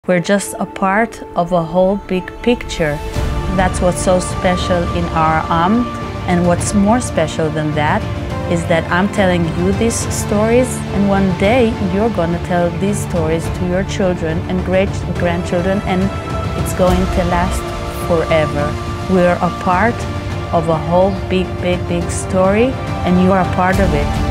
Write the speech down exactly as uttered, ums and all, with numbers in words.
We're just a part of a whole big picture. That's what's so special in our Am. And what's more special than that is that I'm telling you these stories, and one day you're going to tell these stories to your children and great-grandchildren, and it's going to last forever. We're a part of a whole big, big, big story, and you are a part of it.